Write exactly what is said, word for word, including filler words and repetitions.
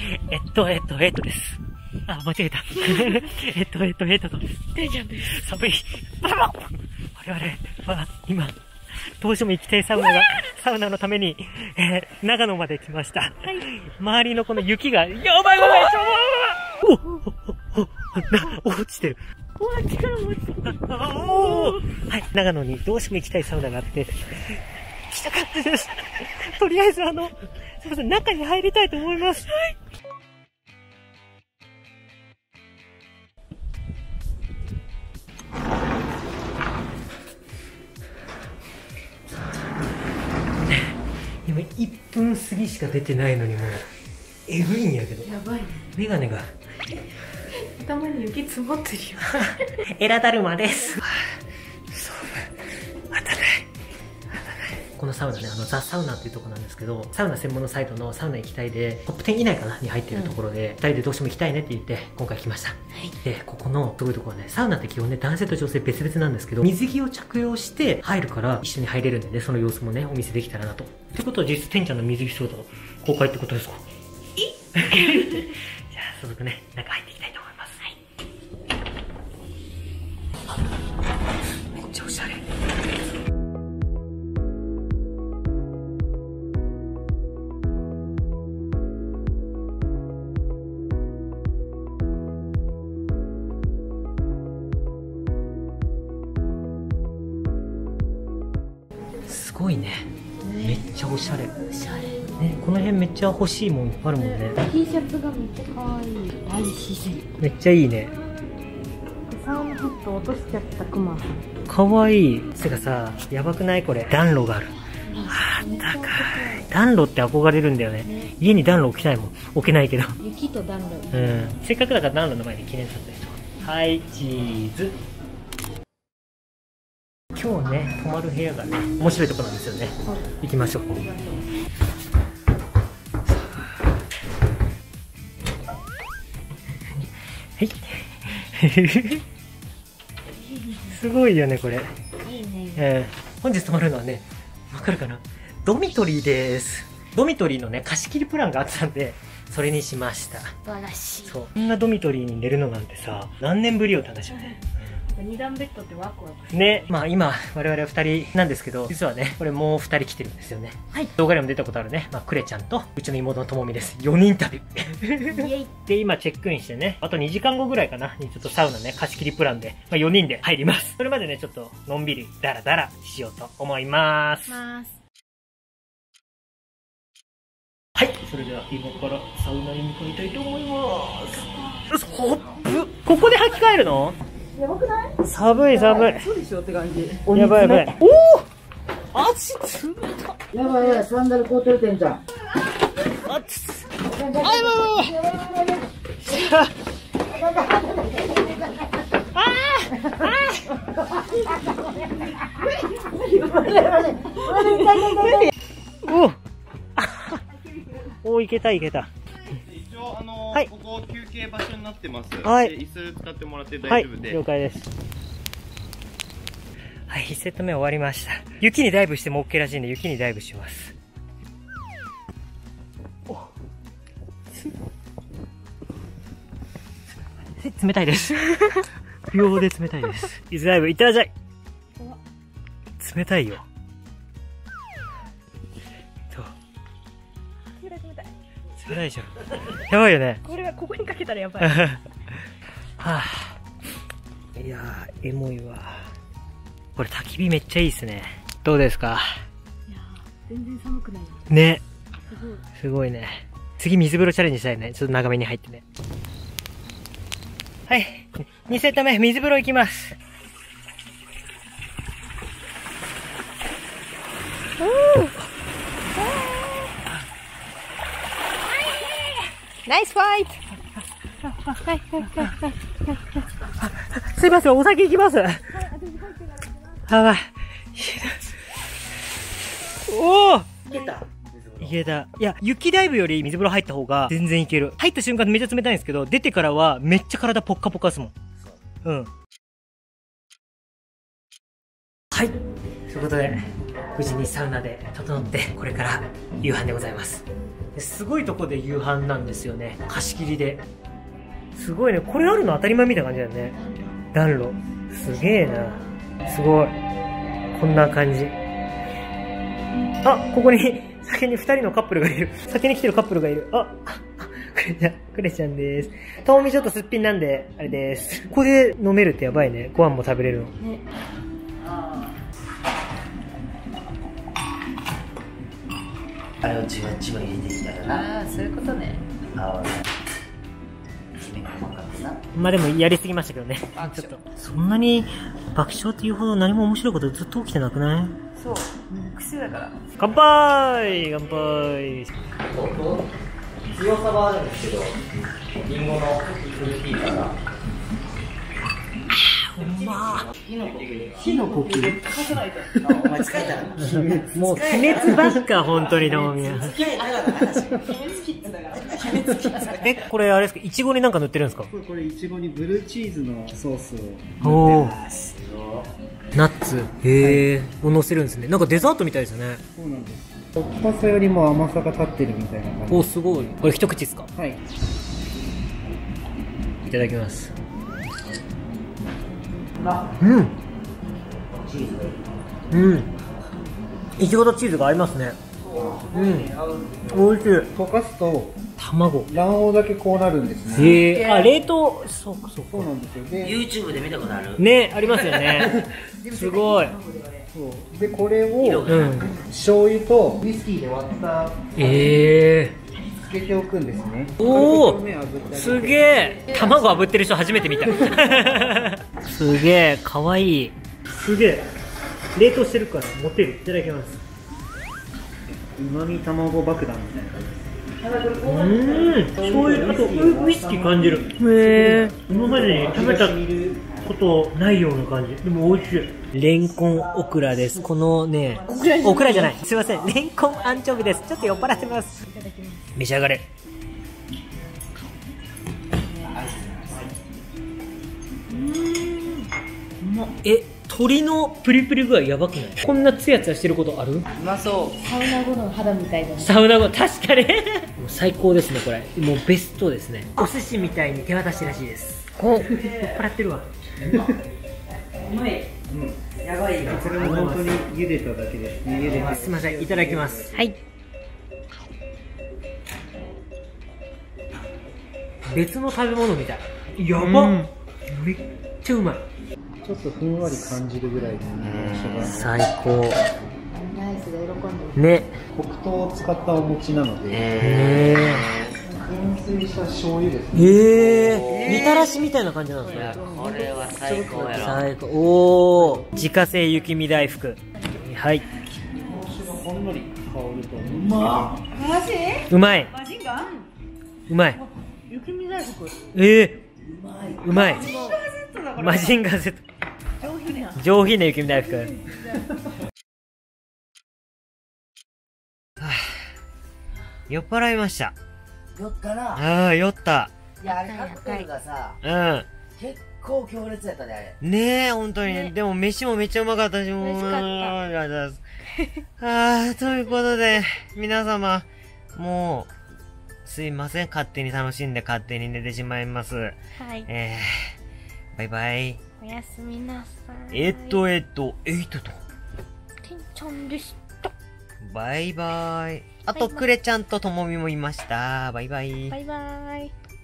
えっと、えっと、えっとです。あ、間違えた。えっと、えっと、えっとです。 てんちゃんです。 寒い。ババ我々は今、どうしても行きたいサウナが、サウナのために、えー、長野まで来ました。はい、周りのこの雪が、やばいやばい、ちょおおおお落ちてる。 うわ、力持ち。 おーはい、長野にどうしても行きたいサウナがあって、来たかったです。とりあえずあの、すみません、中に入りたいと思います。はい。今いっぷん過ぎしか出てないのにもう、えぐいんやけど。 やばいね。 メガネが。 頭に雪積もってるよ。 エラだるまです。このサウナね、あのザ・サウナっていうところなんですけど、サウナ専門のサイトのサウナ行きたいでトップじゅう以内かなに入ってるところで、うん、ふたりでどうしても行きたいねって言って今回来ました。はい、でここのすごいところはね、サウナって基本ね男性と女性別々なんですけど、水着を着用して入るから一緒に入れるんでね、その様子もねお見せできたらなと。ってことは実質てんちゃんの水着姿公開ってことですか？えじゃあ早速ね中入っていきたいと思います。はい、めっちゃおしゃれ。すごいね。めっちゃおしゃれ。 おしゃれ。 ね、この辺めっちゃ欲しいもんいっぱいあるもんね。 T シャツがめっちゃ可愛い。大自然。 めっちゃいいね。 サウナハット落としちゃったクマさん。 かわいい。てかさ、やばくないこれ。暖炉がある。あったかい。暖炉って憧れるんだよね。ね、家に暖炉置きたいもん。置けないけど。 雪と暖炉。 うん。せっかくだから暖炉の前に記念撮影しとこう。はい、チーズ。今日ね、泊まる部屋がね、面白いとこなんですよね。行きましょう。はい。すごいよね、これ。 いいね。 えー、本日泊まるのはね、わかるかな？ドミトリーです。ドミトリーのね、貸し切りプランがあったんで、それにしました。 素晴らしい。 そう。こんなドミトリーに寝るのなんてさ、何年ぶりよって話よね。 二段ベッドってワクワクね。まあ今我々はふたりなんですけど、実はねこれもうふたり来てるんですよね。はい、動画でも出たことあるね、まあ、クレちゃんとうちの妹のともみです。よにん旅で今チェックインしてね、あとにじかんごぐらいかなにちょっとサウナね貸し切りプランで、まあ、よにんで入ります。それまでねちょっとのんびりダラダラしようと思います。はい、それでは今からサウナに向かいたいと思います。ホップ、ここで履き替えるの？ やばくない？ 寒い寒い。 そうでしょって感じ。 やばいやばい。おお。足冷た。 やばいやばい、サンダル凍ってるてんちゃん。 あっつ。あやばいやばいやばい。ああ。おおいけたいけた。 一応あの、 はい、 ここ休憩場所になってます。 はい。 椅子使ってもらって大丈夫で。 はい、了解です。はい、いちセット目終わりました。雪にダイブしても OK らしいんで、雪にダイブします。お冷たいです。秒で冷たいです。伊豆ダイブいってらっしゃい。冷たいよ。冷たいでしょ。やばいよね。 これはここにかけたらやばい。 はあ、いやーエモいわ。これ焚き火めっちゃいいっすね。どうですか？ いやー全然寒くないね。 すごいすごいね。次水風呂チャレンジしたいね。ちょっと長めに入ってね。はい、にセット目水風呂行きます。 ナイスファイト。 すいません、お酒行きます。やばい。おお。いけた。いけた。いや、雪ダイブより水風呂入った方が全然いける。入った瞬間めっちゃ冷たいんですけど、出てからはめっちゃ体ポッカポカですもん。うん。はい。ということで、無事にサウナで整って、これから夕飯でございます。 すごいとこで夕飯なんですよね。貸し切りで。すごいね。これあるの当たり前みたいな感じだよね。暖炉。すげえな。すごい。こんな感じ。あ、ここに、先に二人のカップルがいる。先に来てるカップルがいる。あ、あ、クレちゃん、クレちゃんです。ともみちょっとすっぴんなんで、あれです。ここで飲めるってやばいね。ご飯も食べれるの。ね、 あれをじわじわ入れてきたよな。 ああ、そういうことね。 ああ、きめが細かくな。 まあでもやりすぎましたけどね。ちょっと。そんなに爆笑っていうほど何も面白いことずっと起きてなくない？ そう。癖だから。 乾杯乾杯。 強さはあるんですけど、リンゴのフルーティーさが。 うま火の呼吸かさないと。あ、お前疲れたな。 もう鬼滅ばっか、本当にともみは。え、これあれですか、いちごになんか塗ってるんですか？ これいちごにブルーチーズのソースをお塗ってます。 ナッツ、へえ、を乗せるんですね。なんかデザートみたいですよね。 そうなんです。酸っぱさよりも甘さが立ってるみたいな感じ。 お、すごい。これ一口ですか？ はい。 いただきます。うん。うん。いちごとチーズが合いますね。うん。美味しい。 溶かすと卵。 卵黄だけこうなるんですね。 へえ。あ、冷凍。そうかそうか。 そうなんですよ。で、 YouTube で見たことある？ ね、ありますよね。すごい。 そうでこれをうん。 醤油とウイスキーで割ったええ。 つけておくんですね。 おお。 軽く表面炙ってあげてすげえ。卵炙ってる人初めて見た。すげえ、かわいい。すげえ。冷凍してるから持てる。いただきます。 うまみ卵爆弾みたいな感じです。 うーん。醤油、あとウイスキー感じる。へえ。今までに食べたことないような感じ。でも美味しい。レンコンオクラです。このね、オクラじゃない。すいません。レンコンアンチョビです。ちょっと酔っ払ってます。召し上がれ。え、鶏のプリプリ具合やばくない？こんなツヤツヤしてることある？ うまそう。サウナ後の肌みたいだね。 サウナ後、確かに。もう最高ですね、これ。もうベストですね。お寿司みたいに手渡しらしいです。お、酔っ払ってるわ。うまい。うん、やばいよ。 これも本当に茹でただけですね。茹でて。 すみません、いただきます。はい。別の食べ物みたい。やばっ、うん、めっちゃうまい。 ちょっとふんわり感じるぐらいの日本酒が最高。 ナイスで喜んでる。 ね。 黒糖を使ったお餅なので、 へー、 塩水した醤油ですね。えー、みたらしみたいな感じなんですね。 これは最高やろ。 最高。おお、自家製雪見大福。はい。 日本酒がほんのり香るとうまっ。マジ？ うまい。 マジか？ うまい。 雪見大福。 ええー、うまい。 マジンガー Z だこれ。 マジンガー Z。 上品な。 上品な雪見大福。はあ、酔っ払いました。 酔ったな。 ああ、酔った。 いや、あれカクテルがさ、 うん。 結構強烈やったね、あれ。 ねえ、本当に。ね、でも飯もめっちゃうまかったし、もう。 美味しかった。 ああ、ということで、皆様、もう、すいません。勝手に楽しんで勝手に寝てしまいます。 はい。 えー、バイバイ。 おやすみなさい。 えっと、えっと、えいとと。 てんちゃんでした。 バイバイ。あと、クレちゃんとともみもいました。バイバイ。 バイバイ。